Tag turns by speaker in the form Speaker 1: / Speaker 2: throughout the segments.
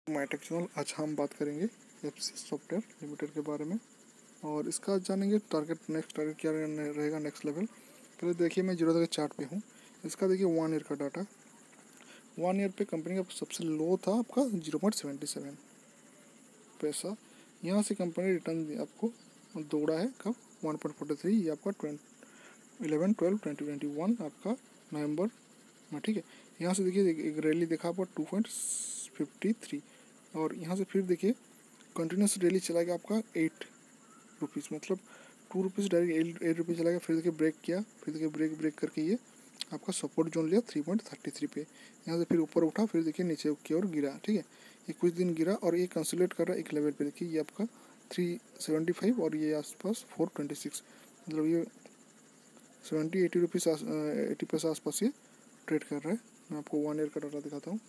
Speaker 1: माईटेक channel. आज हम बात करेंगे एफसी सॉफ्टवेयर लिमिटेड के बारे में और इसका आज जानेंगे नेक्स्ट टारगेट क्या रहेगा, नेक्स्ट लेवल। पहले देखिए मैं 0 तक चार्ट पे हूँ। इसका देखिए 1 ईयर का डाटा। 1 ईयर पे कंपनी का सबसे लो था आपका 0.77 पैसा। यहाँ से कंपनी रिटर्न आपको दौड़ा है कब 1.43। ये आपका 11/12/2021 आपका नवंबर में, ठीक है। यहाँ से देखिए एक रैली देखा आपका 2.53 और यहाँ से फिर देखिए कंटिन्यूस रैली चला गया आपका 8 रुपीज़, मतलब 2 रुपीज़ डायरेक्ट 8 रुपीज़ चला गया। फिर देखिए ब्रेक किया, फिर देखिए ब्रेक करके ये आपका सपोर्ट जोन लिया 3.33 पे। यहाँ से फिर ऊपर उठा, फिर देखिए नीचे की ओर गिरा, ठीक है। ये कुछ दिन गिरा और ये कंसोलिडेट कर रहा है एक लेवल पे। देखिए ये आपका 375 और ये आसपास 426, मतलब ये 80 रुपीज़ 80 पैसा आसपास ये ट्रेड कर रहा है। मैं आपको 1 ईयर का डाटा दिखाता हूँ।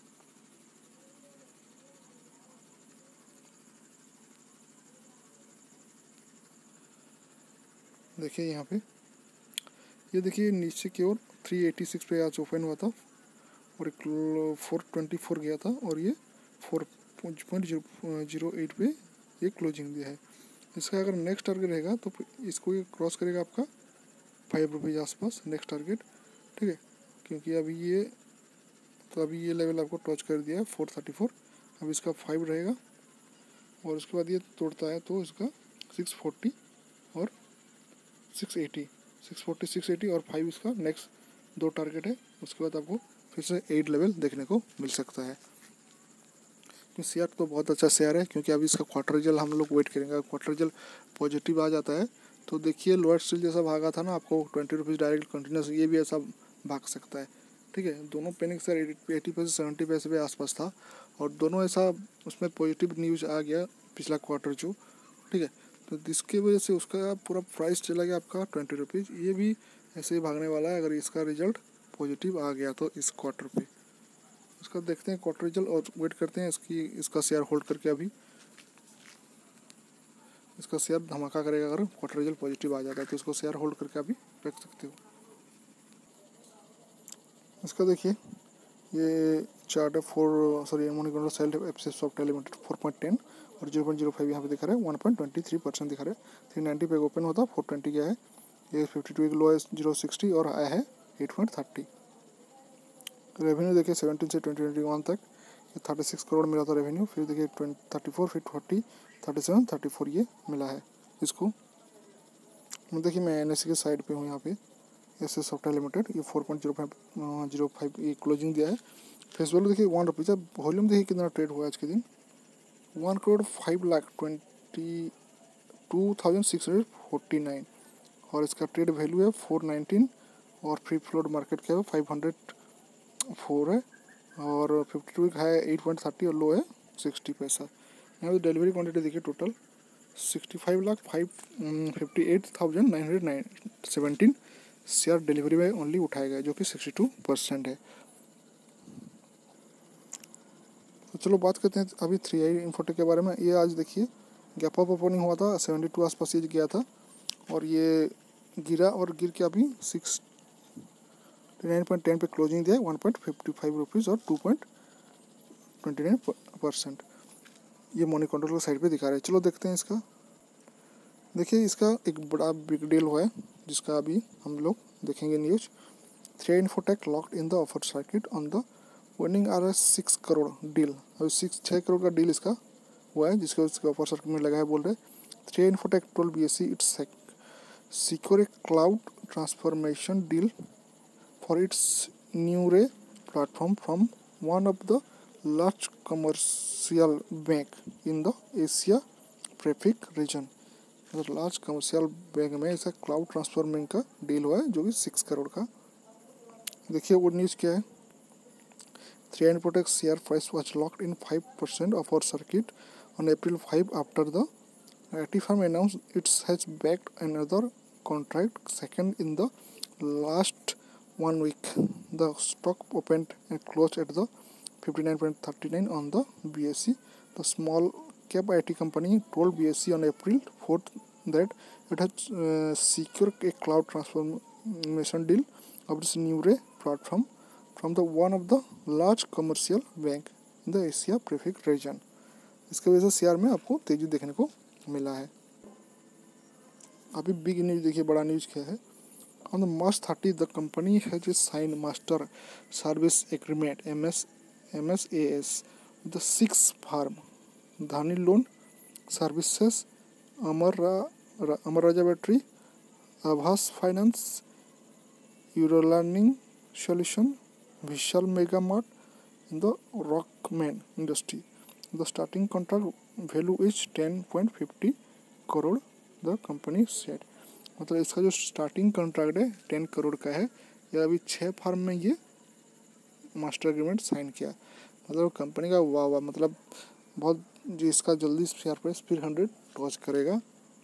Speaker 1: देखिए यहाँ पे ये देखिए नीचे की ओर 386 पे आज ओपन हुआ था और 424 गया था और ये 4.08 पे ये क्लोजिंग दिया है। इसका अगर नेक्स्ट टारगेट रहेगा तो इसको ये क्रॉस करेगा आपका 5 रुपीज़ आसपास नेक्स्ट टारगेट, ठीक है। क्योंकि अभी ये लेवल आपको टच कर दिया है 434। अब इसका 5 रहेगा और उसके बाद ये तोड़ता है तो इसका 640 और 680 640 680 और 5 इसका नेक्स्ट 2 टारगेट है। उसके बाद आपको फिर से 8 लेवल देखने को मिल सकता है। तो शेयर तो बहुत अच्छा शेयर है, क्योंकि अभी इसका क्वार्टर रिजल्ट हम लोग वेट करेंगे। क्वार्टर रिजल्ट पॉजिटिव आ जाता है तो देखिए लोअर स्टील जैसा भागा था ना आपको 20 रुपीज़ डायरेक्ट कंटिन्यूस, ये भी ऐसा भाग सकता है, ठीक है। दोनों पेनिंग सर 80 पैसे 70 पैसे पे आसपास था और दोनों ऐसा उसमें पॉजिटिव न्यूज़ आ गया पिछला क्वार्टर जो, ठीक है। तो जिसकी वजह से उसका पूरा प्राइस चला गया आपका 20 रुपीज़। ये भी ऐसे ही भागने वाला है अगर इसका रिजल्ट पॉजिटिव आ गया तो इस क्वार्टर पे। इसका देखते हैं क्वार्टर रिजल्ट और वेट करते हैं इसका शेयर होल्ड करके। अभी इसका शेयर धमाका करेगा अगर क्वार्टर रिजल्ट पॉजिटिव आ जाता है तो इसको शेयर होल्ड करके अभी रख सकते हो। इसका देखिए ये चार्ट है Moneycontrol cell FC software limited 4.10 और 0.05 यहाँ पे दिखा रहा है। 1.23% दिखा रहा है। 390 पे ओपन होता 420 गया है। ये 52 एक लो है 0.60 और आया है 8.30। रेवेन्यू देखिए 17 से 2021 तक 36 करोड़ मिला था रेवेन्यू। फिर देखिए 34 फिर 40 37 34 ये मिला है इसको। देखिए मैं NSE के साइड पे हूँ यहाँ पे एफसी सॉफ्टवेयर लिमिटेड। ये 4.05 ये क्लोजिंग दिया है। फेस वैल्यू देखिए 1 रुपीज़। अब वॉल्यूम देखिए कितना ट्रेड हुआ है आज के दिन, 1,05,22,649 और इसका ट्रेड वैल्यू है 419 और फ्री फ्लोट मार्केट क्या है 504 है और 52 वीक है 8.30 और लो है 60 पैसा। यहाँ पे डिलीवरी क्वांटिटी देखिए टोटल 65,58,917 शेयर डिलीवरी में ओनली उठाया गया जो कि 62% है। तो चलो बात करते हैं अभी 3i इंफोटेक के बारे में। ये आज देखिए गैप अप ओपनिंग हुआ था 72 आसपास ये गया था और ये गिरा और गिर के अभी 69.10 पे क्लोजिंग दिया 1.55 रुपीज़ और 2.29%। ये मनी कंट्रोल के साइड पे दिखा रहा है। चलो देखते हैं इसका। देखिए इसका एक बड़ा बिग डील हुआ है जिसका अभी हम लोग देखेंगे news. 3i Infotech locked in the offer circuit on the winning RS 6 crore deal. अभी 6 करोड़ का डील इसका हुआ है जिसके उसके ऑफर सर्किट में लगा है बोल रहे। 3i Infotech told BSE it's secure a cloud transformation deal for its Neure platform from one of the large commercial bank in the Asia Pacific region। मतलब लार्ज कमर्शियल बैंक में ऐसा cloud transforming का deal हुआ है जो कि 6 करोड़ का। देखिए वो न्यूज़ क्या है। 3i Infotech share price was locked in 5% of our circuit on April 5 after the IT firm announced it has backed another contract second in the last 1 week. The stock opened and closed at the 59.39 on the BSE. The small cap IT company told BSE on April 4th that it has secured a cloud transformation deal of this Neure platform from the one of the large commercial bank in the Asia Pacific region. इसके वजह से share में आपको तेजी देखने को मिला है। अभी बिग न्यूज़ देखिए, बड़ा न्यूज़ क्या है। On the March 30 the company has sign master service agreement MSAS the 6 firm Dhani loan services, Amara Raja battery, Abhas finance, Euro learning solution, Vishal mega mart in the Rockman industry. The starting contract value is 10.50 crore the company set. मतलब इसका जो starting contract है 10 करोड़ का है। या अभी 6 farm में ये मास्टर एग्रीमेंट साइन किया। मतलब कंपनी का वाह वाह, मतलब बहुत जो इसका जल्दी शेयर प्राइस फिर 100 टच करेगा।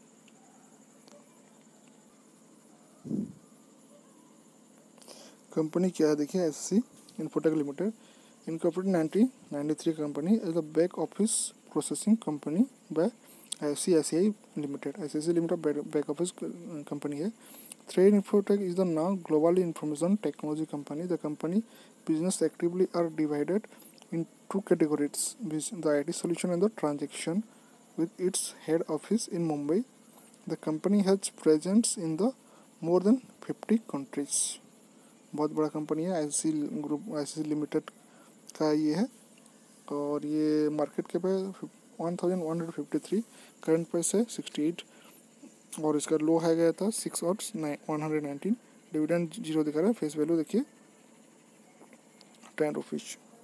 Speaker 1: कंपनी क्या है देखिए, SC Infotech limited incorporated 1993 company is the back office processing company by ICICI limited. ICICI limited back office company है। Thread Infotech is the now globally information technology company. The company business actively are divided in two categories: the IT solution and the transaction. With its head office in Mumbai, the company has presence in the more than 50 countries. बहुत बड़ा company है। ICICI limited का ये है और ये market cap है 1153, current price है 68 और इसका लो है गया था 6 और 119। डिविडेंड 0 दिखा रहा है। फेस वैल्यू देखिए 10 रुपीज।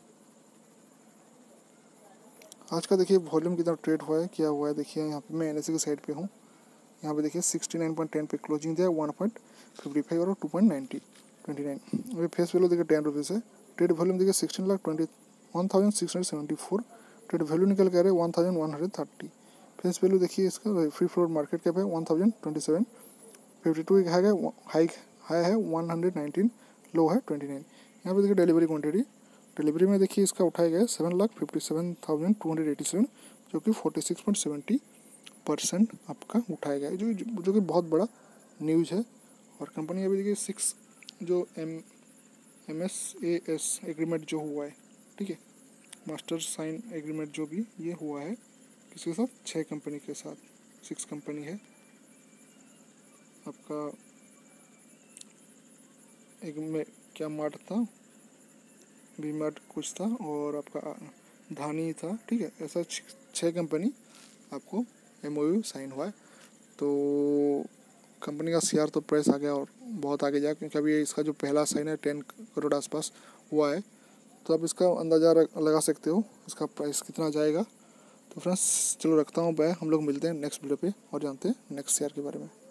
Speaker 1: आज का देखिए वॉल्यूम कितना ट्रेड हुआ है, क्या हुआ है देखिए। यहाँ पे मैं NSE की साइड पे हूँ। यहाँ पे देखिए 69.10 पे क्लोजिंग दिया, 1.55 और 2.29। अभी फेस वैल्यू देखिए 10 रुपीज़ है। ट्रेड वॉल्यूम देखिए 16,21,674। ट्रेड वैल्यू निकल के आ रहे 1,130। फेस वैल्यू देखिए इसका फ्री फ्लोट मार्केट कैप है 1027। 52 हाई है 119, लो है 29। यहाँ पे देखिए डिलीवरी क्वांटिटी, डिलीवरी में देखिए इसका उठाया गया 7,57,287, जो कि 46.70% आपका उठाया गया है, जो कि बहुत बड़ा न्यूज़ है। और कंपनी अभी देखिए 6 जो MSAS एग्रीमेंट जो हुआ है, ठीक है, मास्टर साइन एग्रीमेंट जो भी ये हुआ है किसके साथ, 6 कंपनी के साथ। 6 कंपनी है आपका। एक में क्या मार्ट था, वी मार्ट कुछ था और आपका धानी था, ठीक है। ऐसा 6 कंपनी आपको MOU साइन हुआ है। तो कंपनी का शेयर तो प्राइस आ गया और बहुत आगे जाए, क्योंकि अभी इसका जो पहला साइन है 10 करोड़ आसपास हुआ है। तो आप इसका अंदाज़ा लगा सकते हो इसका प्राइस कितना जाएगा। तो फ्रेंड्स चलो रखता हूँ बाय। हम लोग मिलते हैं नेक्स्ट वीडियो पे और जानते हैं नेक्स्ट शेयर के बारे में।